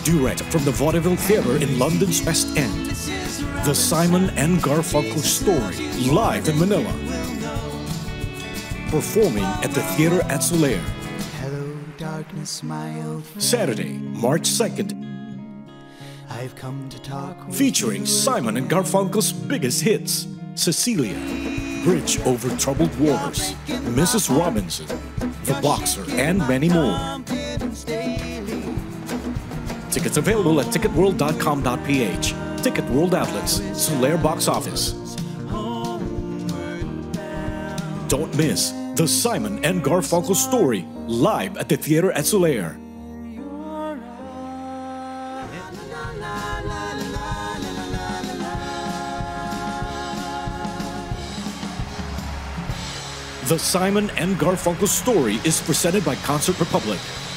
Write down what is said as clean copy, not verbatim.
Direct from the Vaudeville Theatre in London's West End. The Simon and Garfunkel Story, live in Manila. Performing at the theater at Solaire. Hello, darkness, my old friend. Saturday, March 2nd. I've come to talk with Featuring you Simon and Garfunkel's biggest hits. Cecilia, Bridge Over Troubled Waters, Mrs. Robinson, The Boxer, and many more. Tickets available at ticketworld.com.ph. Ticketworld outlets, Solaire box office. Don't miss The Simon and Garfunkel Story, live at the theater at Solaire. The Simon and Garfunkel Story is presented by Concert Republic.